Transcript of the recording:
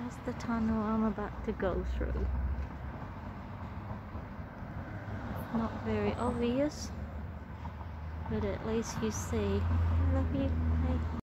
That's the tunnel I'm about to go through. Not very obvious, but at least you see. I love you. Bye.